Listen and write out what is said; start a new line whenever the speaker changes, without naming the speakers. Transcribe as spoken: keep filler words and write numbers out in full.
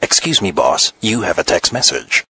Excuse me, boss. You have a text message.